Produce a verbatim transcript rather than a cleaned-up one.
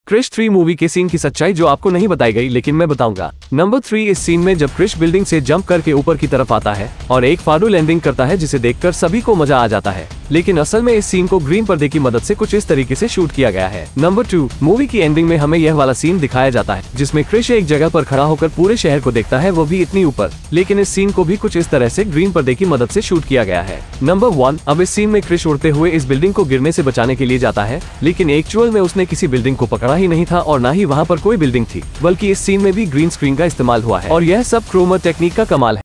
Krrish three movie के scene की सच्चाई जो आपको नहीं बताई गई लेकिन मैं बताऊंगा। नंबर थ्री, इस सीन में जब क्रिश बिल्डिंग से जंप करके ऊपर की तरफ आता है और एक फाड़ू लैंडिंग करता है जिसे देखकर सभी को मजा आ जाता है, लेकिन असल में इस सीन को ग्रीन पर्दे की मदद से कुछ इस तरीके से शूट किया गया है। नंबर टू, मूवी की एंडिंग में हमें यह वाला सीन दिखाया जाता है जिसमें क्रिश एक जगह पर खड़ा होकर पूरे शहर को देखता है, वो भी इतनी ऊपर, लेकिन इस सीन को भी कुछ इस तरह से ग्रीन पर्दे की मदद से शूट किया गया है। नंबर वन, अब इस सीन में क्रिश उड़ते हुए इस बिल्डिंग को गिरने से बचाने के लिए जाता है, लेकिन एक्चुअल में उसने किसी बिल्डिंग को पकड़ा ही नहीं था और न ही वहाँ पर कोई बिल्डिंग थी, बल्कि इस सीन में भी ग्रीन स्क्रीन का इस्तेमाल हुआ है और यह सब क्रोमा टेक्निक का कमाल है।